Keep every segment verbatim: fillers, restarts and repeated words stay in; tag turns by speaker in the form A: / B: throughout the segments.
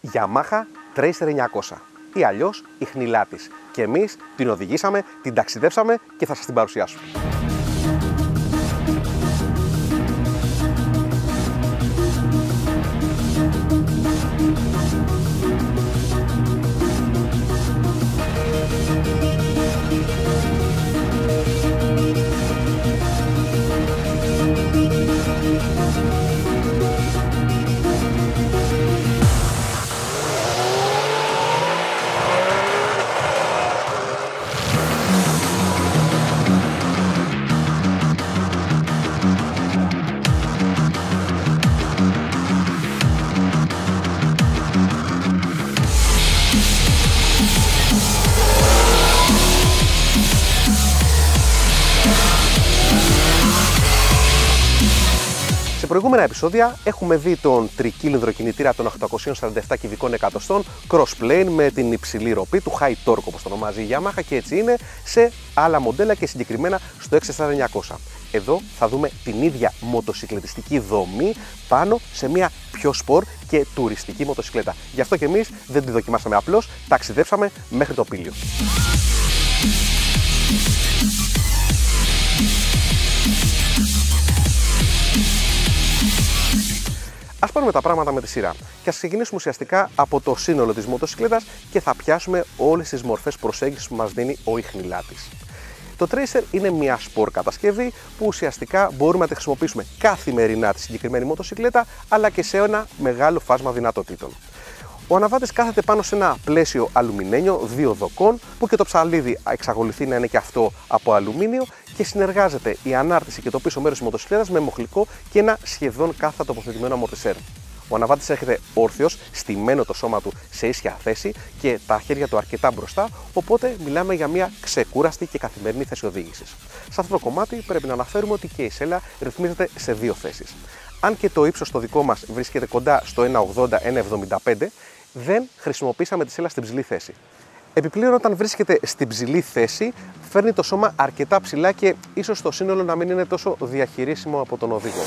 A: Yamaha Tracer εννιακόσια ή αλλιώς η χνηλά της. Και εμείς την οδηγήσαμε, την ταξιδέψαμε και θα σας την παρουσιάσουμε. Σε προηγούμενα επεισόδια έχουμε δει τον τρικύλινδρο κινητήρα των οκτακόσια σαράντα επτά κυβικών εκατοστών crossplane με την υψηλή ροπή του high torque, όπως το ονομάζει η Yamaha, και έτσι είναι σε άλλα μοντέλα και συγκεκριμένα στο εξ ες αρ εννιακόσια. Εδώ θα δούμε την ίδια μοτοσυκλετιστική δομή πάνω σε μια πιο σπορ και τουριστική μοτοσυκλέτα. Γι' αυτό και εμείς δεν τη δοκιμάσαμε απλώς, ταξιδέψαμε μέχρι το Πήλιο. Ας πάρουμε τα πράγματα με τη σειρά και ας ξεκινήσουμε ουσιαστικά από το σύνολο της μοτοσυκλέτας και θα πιάσουμε όλες τις μορφές προσέγγισης που μας δίνει ο ιχνηλάτης. Το Tracer είναι μια σπορ κατασκευή που ουσιαστικά μπορούμε να τη χρησιμοποιήσουμε καθημερινά τη συγκεκριμένη μοτοσυκλέτα, αλλά και σε ένα μεγάλο φάσμα δυνατοτήτων. Ο αναβάτης κάθεται πάνω σε ένα πλαίσιο αλουμινένιο δύο δοκών, που και το ψαλίδι εξακολουθεί να είναι και αυτό από αλουμίνιο, και συνεργάζεται η ανάρτηση και το πίσω μέρος της μοτοσυκλέτας με μοχλικό και ένα σχεδόν κάθετα τοποθετημένο αμορτισέρ. Ο αναβάτης έρχεται όρθιος, στημένο το σώμα του σε ίσια θέση και τα χέρια του αρκετά μπροστά, οπότε μιλάμε για μια ξεκούραστη και καθημερινή θέση οδήγησης. Σε αυτό το κομμάτι πρέπει να αναφέρουμε ότι και η σέλα ρυθμίζεται σε δύο θέσεις. Αν και το ύψος το δικό μας βρίσκεται κοντά στο ένα ογδόντα με ένα εβδομήντα πέντε, δεν χρησιμοποίησαμε τη σέλα στην ψηλή θέση. Επιπλέον, όταν βρίσκεται στην ψηλή θέση, φέρνει το σώμα αρκετά ψηλά και ίσως το σύνολο να μην είναι τόσο διαχειρίσιμο από τον οδηγό.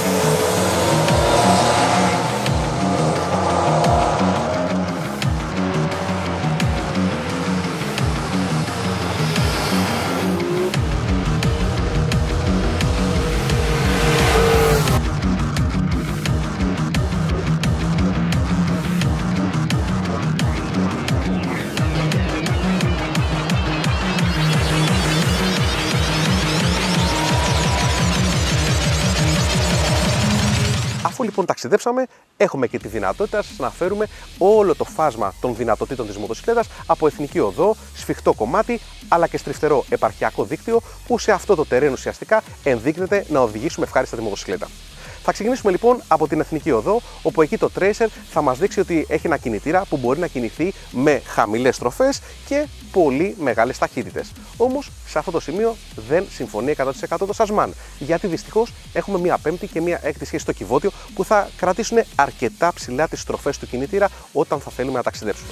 A: Αφού λοιπόν ταξιδέψαμε, έχουμε και τη δυνατότητα να φέρουμε όλο το φάσμα των δυνατοτήτων της μοτοσυκλέτας από εθνική οδό, σφιχτό κομμάτι, αλλά και στριφτερό επαρχιακό δίκτυο, που σε αυτό το τερέν ουσιαστικά ενδείκνεται να οδηγήσουμε ευχάριστα τη μοτοσυκλέτα. Θα ξεκινήσουμε λοιπόν από την εθνική οδό, όπου εκεί το Tracer θα μας δείξει ότι έχει ένα κινητήρα που μπορεί να κινηθεί με χαμηλές στροφές και πολύ μεγάλες ταχύτητες. Όμως σε αυτό το σημείο δεν συμφωνεί εκατό τοις εκατό το Σασμάν, γιατί δυστυχώς έχουμε μία πέμπτη και μία έκτη σχέση στο κυβότιο που θα κρατήσουν αρκετά ψηλά τις στροφές του κινητήρα όταν θα θέλουμε να ταξιδέψουμε.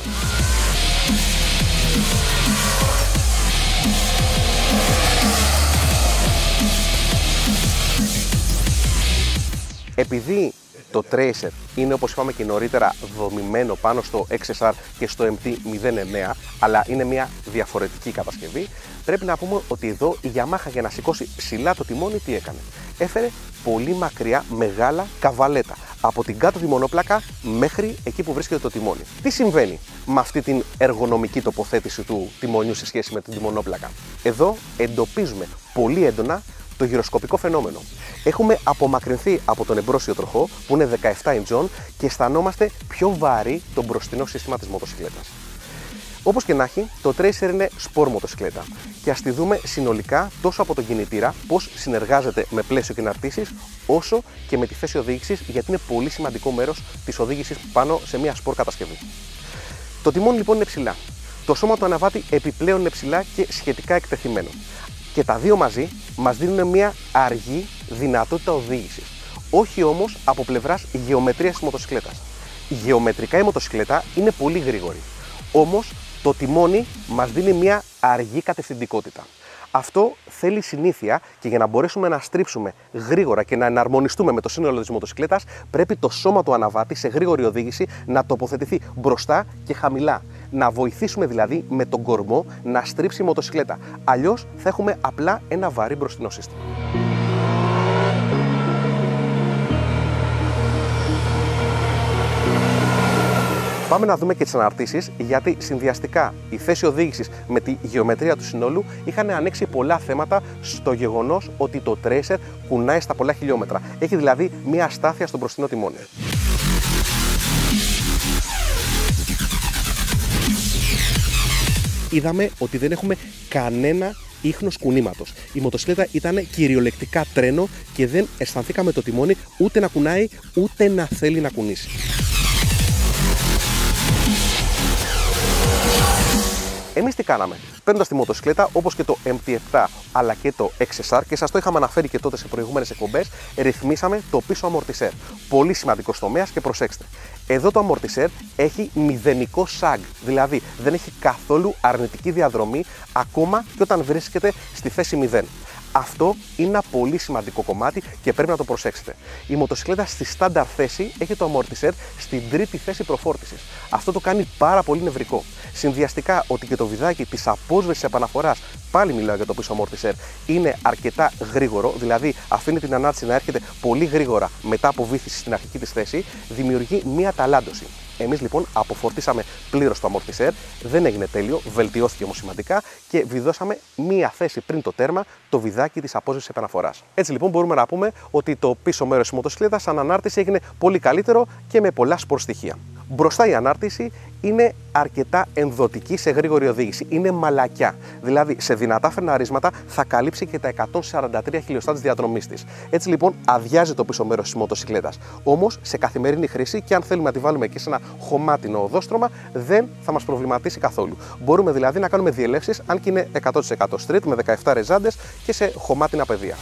A: Επειδή το Tracer είναι, όπως είπαμε και νωρίτερα, δομημένο πάνω στο εξ ες αρ και στο εμ τι μηδέν εννέα, αλλά είναι μια διαφορετική κατασκευή, πρέπει να πούμε ότι εδώ η Yamaha, για να σηκώσει ψηλά το τιμόνι, τι έκανε? Έφερε πολύ μακριά μεγάλα καβαλέτα, από την κάτω τη μονόπλακα μέχρι εκεί που βρίσκεται το τιμόνι. Τι συμβαίνει με αυτή την εργονομική τοποθέτηση του τιμονιού σε σχέση με την μονόπλακα? Εδώ εντοπίζουμε πολύ έντονα το γυροσκοπικό φαινόμενο. Έχουμε απομακρυνθεί από τον εμπρόσιο τροχό, που είναι δεκαεπτά ιντσών, και αισθανόμαστε πιο βαρύ το μπροστινό σύστημα της μοτοσυκλέτας. Όπως και να έχει, το Tracer είναι σπορ μοτοσυκλέτα και ας τη δούμε συνολικά τόσο από τον κινητήρα, πώς συνεργάζεται με πλαίσιο και αναρτήσεις, όσο και με τη θέση οδήγησης, γιατί είναι πολύ σημαντικό μέρος της οδήγησης πάνω σε μια σπορ κατασκευή. Το τιμόνι λοιπόν είναι ψηλά. Το σώμα του αναβάτη επιπλέον είναι ψηλά και σχετικά εκτεθειμένο. Και τα δύο μαζί μας δίνουν μια αργή δυνατότητα οδήγησης. Όχι όμως από πλευράς γεωμετρίας της μοτοσυκλέτας. Γεωμετρικά η μοτοσυκλέτα είναι πολύ γρήγορη. Όμως το τιμόνι μας δίνει μια αργή κατευθυντικότητα. Αυτό θέλει συνήθεια και για να μπορέσουμε να στρίψουμε γρήγορα και να εναρμονιστούμε με το σύνολο της μοτοσυκλέτας, πρέπει το σώμα του αναβάτη σε γρήγορη οδήγηση να τοποθετηθεί μπροστά και χαμηλά. Να βοηθήσουμε δηλαδή με τον κορμό να στρίψει η μοτοσυκλέτα. Αλλιώς θα έχουμε απλά ένα βαρύ μπροστινό σύστημα. Πάμε να δούμε και τις αναρτήσεις, γιατί συνδυαστικά η θέση οδήγησης με τη γεωμετρία του συνόλου είχαν ανοίξει πολλά θέματα στο γεγονός ότι το Tracer κουνάει στα πολλά χιλιόμετρα. Έχει δηλαδή μία αστάθεια στο μπροστινό τιμόνι. Είδαμε ότι δεν έχουμε κανένα ίχνος κουνήματος. Η μοτοσυκλέτα ήταν κυριολεκτικά τρένο και δεν αισθανθήκαμε το τιμόνι ούτε να κουνάει ούτε να θέλει να κουνήσει. Εμείς τι κάναμε? Παίρνοντας τη μοτοσυκλέτα, όπως και το εμ τι επτά αλλά και το εξ ες αρ, και σας το είχαμε αναφέρει και τότε σε προηγούμενες εκπομπές, ρυθμίσαμε το πίσω αμορτισέρ. Πολύ σημαντικός τομέας και προσέξτε. Εδώ το αμορτισέρ έχει μηδενικό σαγ, δηλαδή δεν έχει καθόλου αρνητική διαδρομή ακόμα και όταν βρίσκεται στη θέση μηδέν. Αυτό είναι ένα πολύ σημαντικό κομμάτι και πρέπει να το προσέξετε. Η μοτοσυκλέτα στη στάνταρ θέση έχει το αμορτισέρ στην τρίτη θέση προφόρτισης. Αυτό το κάνει πάρα πολύ νευρικό. Συνδυαστικά ότι και το βιδάκι της απόσβεσης επαναφοράς, πάλι μιλάω για το πίσω αμορτισέρ, είναι αρκετά γρήγορο, δηλαδή αφήνει την ανάρτηση να έρχεται πολύ γρήγορα μετά από βύθιση στην αρχική της θέση, δημιουργεί μία ταλάντωση. Εμείς λοιπόν αποφορτήσαμε πλήρως το αμορτισέρ, δεν έγινε τέλειο, βελτιώθηκε όμως σημαντικά και βιδώσαμε μία θέση πριν το τέρμα το βιδάκι της απόσβεσης επαναφοράς. Έτσι λοιπόν μπορούμε να πούμε ότι το πίσω μέρος της μοτοσυκλέτας σαν ανάρτηση έγινε πολύ καλύτερο και με πολλά σπορ στοιχεία. Μπροστά η ανάρτηση είναι αρκετά ενδοτική σε γρήγορη οδήγηση. Είναι μαλακιά. Δηλαδή σε δυνατά φρεναρίσματα θα καλύψει και τα εκατόν σαράντα τρία χιλιοστά της διαδρομής της. Έτσι λοιπόν αδειάζει το πίσω μέρος της μοτοσυκλέτας. Όμως σε καθημερινή χρήση και αν θέλουμε να τη βάλουμε και σε ένα χωμάτινο οδόστρωμα δεν θα μας προβληματίσει καθόλου. Μπορούμε δηλαδή να κάνουμε διελεύσεις αν και είναι εκατό τοις εκατό street με δεκαεπτά ρεζάντες και σε χωμάτινα πεδία.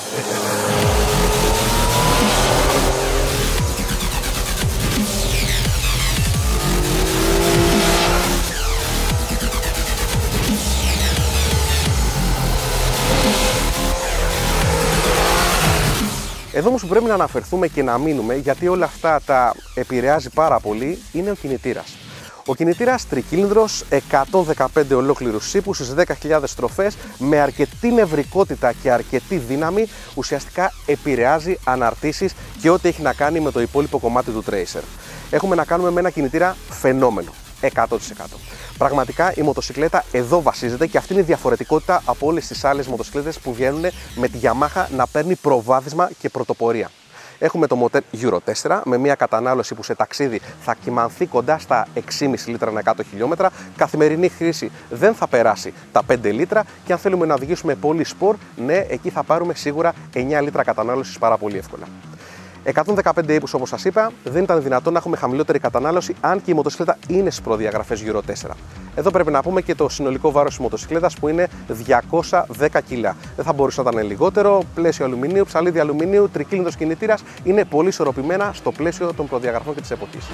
A: Εδώ όμως που πρέπει να αναφερθούμε και να μείνουμε, γιατί όλα αυτά τα επηρεάζει πάρα πολύ, είναι ο κινητήρας. Ο κινητήρας τρικύλινδρος, εκατόν δεκαπέντε ολόκληρους ύπους στις δέκα χιλιάδες στροφές, με αρκετή νευρικότητα και αρκετή δύναμη, ουσιαστικά επηρεάζει αναρτήσεις και ό,τι έχει να κάνει με το υπόλοιπο κομμάτι του Tracer. Έχουμε να κάνουμε με ένα κινητήρα φαινόμενο. εκατό τοις εκατό. Πραγματικά η μοτοσυκλέτα εδώ βασίζεται και αυτή είναι η διαφορετικότητα από όλες τις άλλες μοτοσυκλέτες που βγαίνουν με τη Yamaha να παίρνει προβάδισμα και πρωτοπορία. Έχουμε το μοτέρ Euro τέσσερα με μια κατανάλωση που σε ταξίδι θα κυμανθεί κοντά στα έξι κόμμα πέντε λίτρα ανά εκατό χιλιόμετρα. Καθημερινή χρήση δεν θα περάσει τα πέντε λίτρα και αν θέλουμε να οδηγήσουμε πολύ σπορ, ναι, εκεί θα πάρουμε σίγουρα εννιά λίτρα κατανάλωσης πάρα πολύ εύκολα. εκατόν δεκαπέντε ύπους όπως σας είπα, δεν ήταν δυνατόν να έχουμε χαμηλότερη κατανάλωση αν και η μοτοσυκλέτα είναι στις προδιαγραφές Euro τέσσερα. Εδώ πρέπει να πούμε και το συνολικό βάρος της μοτοσυκλέτας που είναι διακόσια δέκα κιλά. Δεν θα μπορούσε να ήταν λιγότερο, πλαίσιο αλουμινίου, ψαλίδι αλουμινίου, τρικύλινδρος κινητήρας, είναι πολύ ισορροπημένα στο πλαίσιο των προδιαγραφών και της εποχής.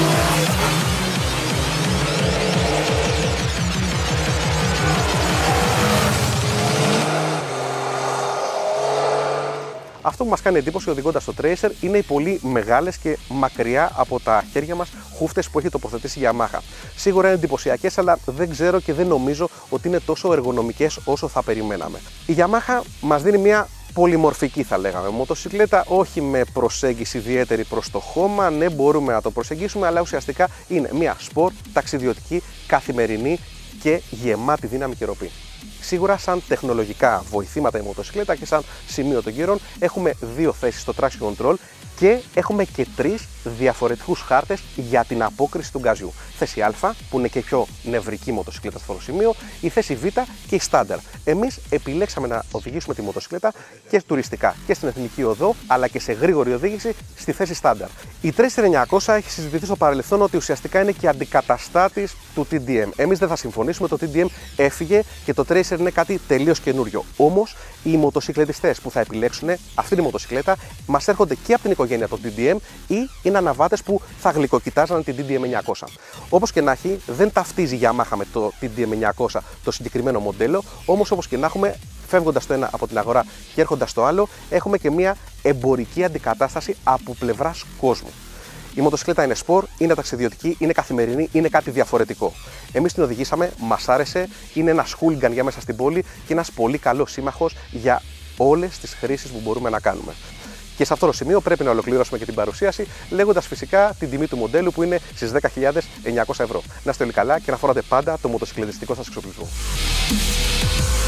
A: Αυτό που μας κάνει εντύπωση οδηγώντας το Tracer είναι οι πολύ μεγάλες και μακριά από τα χέρια μας χούφτες που έχει τοποθετήσει η Yamaha. Σίγουρα είναι εντυπωσιακές, αλλά δεν ξέρω και δεν νομίζω ότι είναι τόσο εργονομικές όσο θα περιμέναμε. Η Yamaha μας δίνει μια πολυμορφική, θα λέγαμε, μοτοσυκλέτα, όχι με προσέγγιση ιδιαίτερη προς το χώμα. Ναι, μπορούμε να το προσεγγίσουμε, αλλά ουσιαστικά είναι μια σπορ, ταξιδιωτική, καθημερινή και γεμάτη δύναμη και ροπή. Σίγουρα σαν τεχνολογικά βοηθήματα η μοτοσυκλέτα και σαν σημείο των γύρων έχουμε δύο θέσεις στο traction control και έχουμε και τρεις διαφορετικούς χάρτες για την απόκριση του γκαζιού. Θέση Α, που είναι και πιο νευρική μοτοσυκλέτα στο σημείο, η θέση Β και η στάνταρ. Εμείς επιλέξαμε να οδηγήσουμε τη μοτοσυκλέτα και τουριστικά και στην εθνική οδό, αλλά και σε γρήγορη οδήγηση στη θέση στάνταρ. Η Tracer εννιακόσια έχει συζητηθεί στο παρελθόν ότι ουσιαστικά είναι και αντικαταστάτης του τι ντι εμ. Εμείς δεν θα συμφωνήσουμε, το τι ντι εμ έφυγε και το Tracer Tracer είναι κάτι τελείως καινούριο. Όμως, οι μοτοσυκλετιστές που θα επιλέξουν αυτή τη μοτοσυκλέτα μας έρχονται και από την οικογένεια των ντι ντι εμ ή είναι αναβάτες που θα γλυκοκοιτάζαν την ντι ντι εμ εννιακόσια. Όπως και να έχει, δεν ταυτίζει η Yamaha με το ντι ντι εμ εννιακόσια το συγκεκριμένο μοντέλο, όμως όπως και να έχουμε, φεύγοντας το ένα από την αγορά και έρχοντας το άλλο, έχουμε και μια εμπορική αντικατάσταση από πλευράς κόσμου. Η μοτοσυκλέτα είναι σπορ, είναι ταξιδιωτική, είναι καθημερινή, είναι κάτι διαφορετικό. Εμείς την οδηγήσαμε, μας άρεσε, είναι ένας hooligan για μέσα στην πόλη και ένας πολύ καλός σύμμαχος για όλες τις χρήσεις που μπορούμε να κάνουμε. Και σε αυτό το σημείο πρέπει να ολοκληρώσουμε και την παρουσίαση, λέγοντας φυσικά την τιμή του μοντέλου που είναι στις δέκα χιλιάδες εννιακόσια ευρώ. Να είστε όλοι καλά και να φοράτε πάντα το μοτοσυκλετιστικό σας εξοπλισμό.